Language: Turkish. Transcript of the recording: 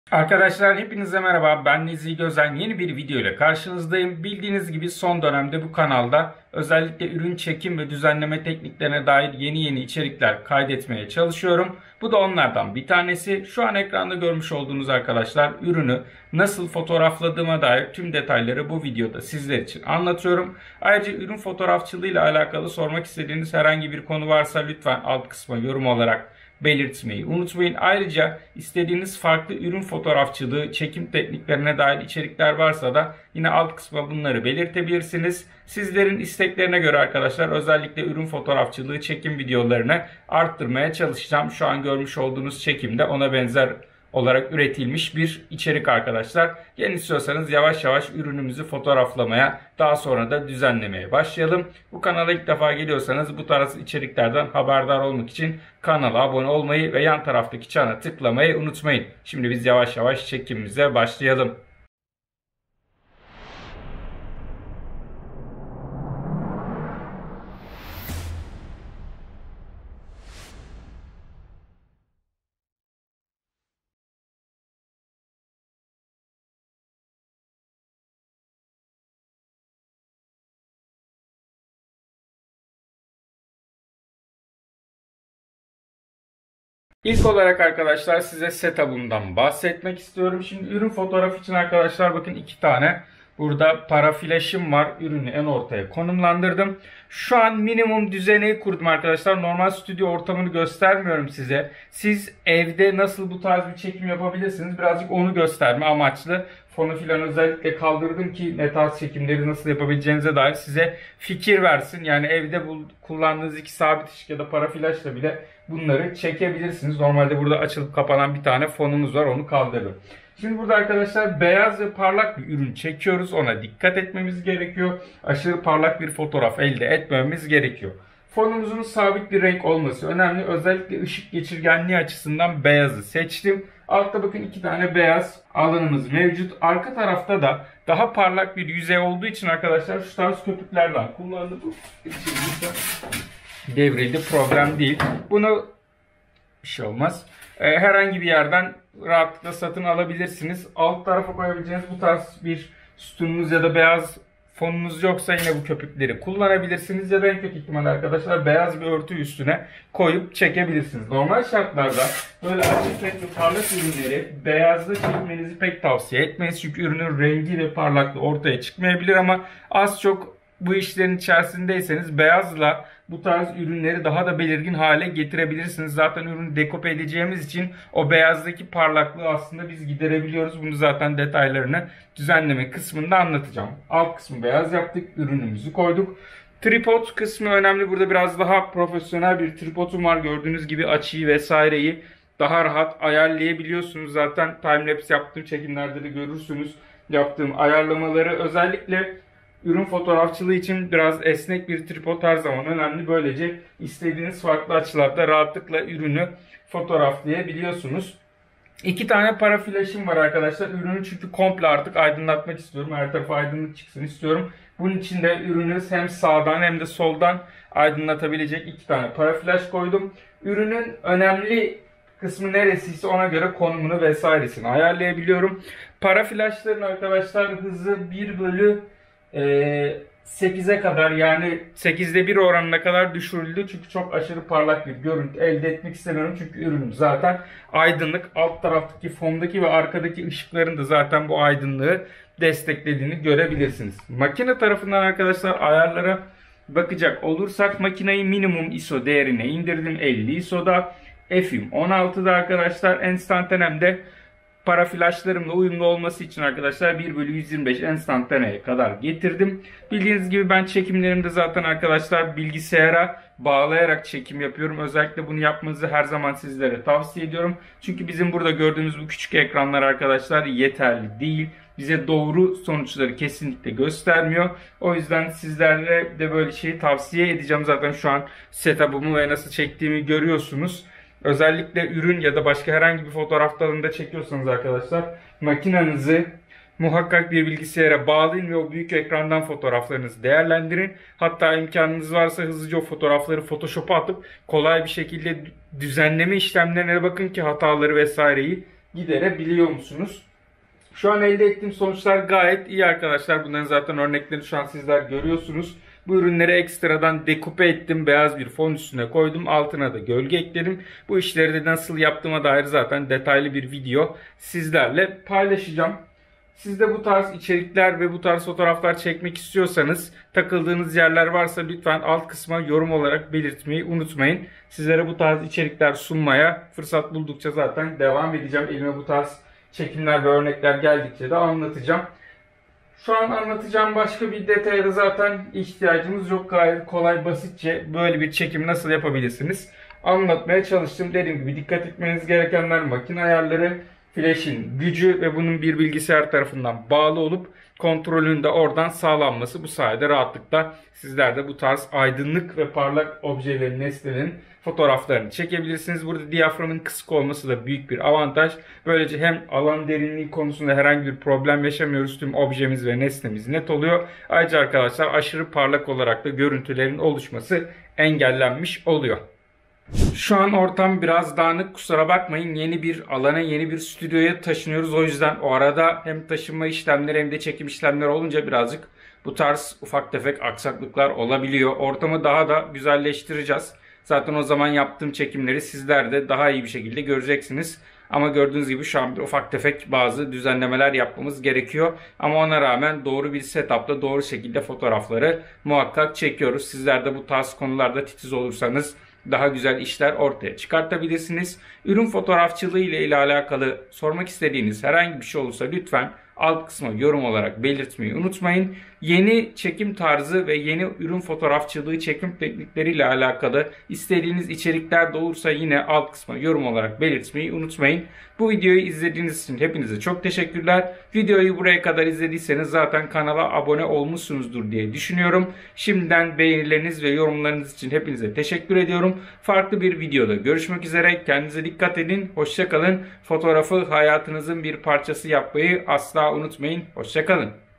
Arkadaşlar hepinize merhaba. Ben Nezih Gözen. Yeni bir video ile karşınızdayım. Bildiğiniz gibi son dönemde bu kanalda özellikle ürün çekim ve düzenleme tekniklerine dair yeni içerikler kaydetmeye çalışıyorum. Bu da onlardan bir tanesi. Şu an ekranda görmüş olduğunuz arkadaşlar ürünü nasıl fotoğrafladığıma dair tüm detayları bu videoda sizler için anlatıyorum. Ayrıca ürün fotoğrafçılığı ile alakalı sormak istediğiniz herhangi bir konu varsa lütfen alt kısma yorum olarak belirtmeyi unutmayın. Ayrıca istediğiniz farklı ürün fotoğrafçılığı, çekim tekniklerine dair içerikler varsa da yine alt kısma bunları belirtebilirsiniz. Sizlerin isteklerine göre arkadaşlar özellikle ürün fotoğrafçılığı, çekim videolarını arttırmaya çalışacağım. Şu an görmüş olduğunuz çekimde ona benzer olarak üretilmiş bir içerik arkadaşlar. Gelin istiyorsanız yavaş yavaş ürünümüzü fotoğraflamaya, daha sonra da düzenlemeye başlayalım. Bu kanala ilk defa geliyorsanız bu tarz içeriklerden haberdar olmak için kanala abone olmayı ve yan taraftaki çana tıklamayı unutmayın. Şimdi biz yavaş yavaş çekimimize başlayalım. İlk olarak arkadaşlar size setup'ımdan bahsetmek istiyorum. Şimdi ürün fotoğrafı için arkadaşlar bakın iki tane burada para flaşım var. Ürünü en ortaya konumlandırdım. Şu an minimum düzeneyi kurdum arkadaşlar. Normal stüdyo ortamını göstermiyorum size. Siz evde nasıl bu tarz bir çekim yapabilirsiniz? Birazcık onu gösterme amaçlı. Fonu filan özellikle kaldırdım ki ne tarz çekimleri nasıl yapabileceğinize dair size fikir versin. Yani evde kullandığınız iki sabit ışık ya da para flaşla bile bunları çekebilirsiniz. Normalde burada açılıp kapanan bir tane fonumuz var. Onu kaldırdım. Şimdi burada arkadaşlar beyaz ve parlak bir ürün çekiyoruz. Ona dikkat etmemiz gerekiyor. Aşırı parlak bir fotoğraf elde etmememiz gerekiyor. Fonumuzun sabit bir renk olması önemli. Özellikle ışık geçirgenliği açısından beyazı seçtim. Altta bakın iki tane beyaz alanımız mevcut. Arka tarafta da daha parlak bir yüzey olduğu için arkadaşlar şu tarz köpüklerden kullandım. Devrildi, problem değil. Bunu bir şey olmaz. Herhangi bir yerden rahatlıkla satın alabilirsiniz. Alt tarafa koyabileceğiniz bu tarz bir sütununuz ya da beyaz fonunuz yoksa yine bu köpükleri kullanabilirsiniz. Ya da en kötü ihtimal arkadaşlar beyaz bir örtü üstüne koyup çekebilirsiniz. Normal şartlarda böyle açık renkli parlak ürünleri beyazda çekmenizi pek tavsiye etmeyiz. Çünkü ürünün rengi ve parlaklığı ortaya çıkmayabilir ama az çok bu işlerin içerisindeyseniz beyazla bu tarz ürünleri daha da belirgin hale getirebilirsiniz. Zaten ürünü dekope edeceğimiz için o beyazdaki parlaklığı aslında biz giderebiliyoruz. Bunu zaten detaylarını düzenleme kısmında anlatacağım. Alt kısmı beyaz yaptık. Ürünümüzü koyduk. Tripod kısmı önemli. Burada biraz daha profesyonel bir tripodum var. Gördüğünüz gibi açıyı vesaireyi daha rahat ayarlayabiliyorsunuz. Zaten timelapse yaptığım çekimlerde de görürsünüz. Yaptığım ayarlamaları özellikle ürün fotoğrafçılığı için biraz esnek bir tripod her zaman önemli. Böylece istediğiniz farklı açılarda rahatlıkla ürünü fotoğraflayabiliyorsunuz. İki tane para flaşım var arkadaşlar. Ürünü çünkü komple artık aydınlatmak istiyorum. Her tarafı aydınlık çıksın istiyorum. Bunun için de ürünü hem sağdan hem de soldan aydınlatabilecek iki tane para flaş koydum. Ürünün önemli kısmı neresiyse ona göre konumunu vesairesini ayarlayabiliyorum. Para flaşların arkadaşlar hızı 1 bölü 8'e kadar, yani 8'de 1 oranına kadar düşürüldü. Çünkü çok aşırı parlak bir görüntü elde etmek istemiyorum. Çünkü ürün zaten aydınlık. Alt taraftaki fondaki ve arkadaki ışıkların da zaten bu aydınlığı desteklediğini görebilirsiniz. Makine tarafından arkadaşlar ayarlara bakacak olursak makineyi minimum ISO değerine indirdim. 50 ISO'da. FIM 16'da arkadaşlar. Enstantane'mde para flaşlarımla uyumlu olması için arkadaşlar 1/125 enstantaneye kadar getirdim. Bildiğiniz gibi ben çekimlerimde zaten arkadaşlar bilgisayara bağlayarak çekim yapıyorum. Özellikle bunu yapmanızı her zaman sizlere tavsiye ediyorum. Çünkü bizim burada gördüğümüz bu küçük ekranlar arkadaşlar yeterli değil. Bize doğru sonuçları kesinlikle göstermiyor. O yüzden sizlere de böyle şeyi tavsiye edeceğim. Zaten şu an setup'ımı ve nasıl çektiğimi görüyorsunuz. Özellikle ürün ya da başka herhangi bir fotoğraf dalında çekiyorsanız arkadaşlar makinenizi muhakkak bir bilgisayara bağlayın ve o büyük ekrandan fotoğraflarınızı değerlendirin. Hatta imkanınız varsa hızlıca o fotoğrafları Photoshop'a atıp kolay bir şekilde düzenleme işlemlerine bakın ki hataları vesaireyi giderebiliyor musunuz? Şu an elde ettiğim sonuçlar gayet iyi arkadaşlar. Bunların zaten örneklerini şu an sizler görüyorsunuz. Bu ürünleri ekstradan dekupe ettim. Beyaz bir fon üstüne koydum. Altına da gölge ekledim. Bu işleri de nasıl yaptığıma dair zaten detaylı bir video sizlerle paylaşacağım. Siz de bu tarz içerikler ve bu tarz fotoğraflar çekmek istiyorsanız, takıldığınız yerler varsa lütfen alt kısma yorum olarak belirtmeyi unutmayın. Sizlere bu tarz içerikler sunmaya fırsat buldukça zaten devam edeceğim. Elime bu tarz çekimler ve örnekler geldikçe de anlatacağım. Şu an anlatacağım başka bir detaya da zaten ihtiyacımız yok. Gayet kolay, basitçe böyle bir çekim nasıl yapabilirsiniz anlatmaya çalıştım. Dediğim gibi dikkat etmeniz gerekenler makine ayarları, flash'in gücü ve bunun bir bilgisayar tarafından bağlı olup kontrolün de oradan sağlanması. Bu sayede rahatlıkla sizler de bu tarz aydınlık ve parlak objelerin, nesnelerin fotoğraflarını çekebilirsiniz. Burada diyaframın kısık olması da büyük bir avantaj. Böylece hem alan derinliği konusunda herhangi bir problem yaşamıyoruz. Tüm objemiz ve nesnemiz net oluyor. Ayrıca arkadaşlar aşırı parlak olarak da görüntülerin oluşması engellenmiş oluyor. Şu an ortam biraz dağınık, kusura bakmayın. Yeni bir alana, yeni bir stüdyoya taşınıyoruz. O yüzden o arada hem taşınma işlemleri hem de çekim işlemleri olunca birazcık bu tarz ufak tefek aksaklıklar olabiliyor. Ortamı daha da güzelleştireceğiz. Zaten o zaman yaptığım çekimleri sizler de daha iyi bir şekilde göreceksiniz. Ama gördüğünüz gibi şu an bir ufak tefek bazı düzenlemeler yapmamız gerekiyor. Ama ona rağmen doğru bir setupla doğru şekilde fotoğrafları muhakkak çekiyoruz. Sizler de bu tarz konularda titiz olursanız daha güzel işler ortaya çıkartabilirsiniz. Ürün fotoğrafçılığı ile alakalı sormak istediğiniz herhangi bir şey olursa lütfen alt kısma yorum olarak belirtmeyi unutmayın. Yeni çekim tarzı ve yeni ürün fotoğrafçılığı çekim teknikleriyle alakalı istediğiniz içerikler de olursa yine alt kısma yorum olarak belirtmeyi unutmayın. Bu videoyu izlediğiniz için hepinize çok teşekkürler. Videoyu buraya kadar izlediyseniz zaten kanala abone olmuşsunuzdur diye düşünüyorum. Şimdiden beğenileriniz ve yorumlarınız için hepinize teşekkür ediyorum. Farklı bir videoda görüşmek üzere. Kendinize dikkat edin. Hoşça kalın. Fotoğrafı hayatınızın bir parçası yapmayı asla unutmayın. Hoşça kalın.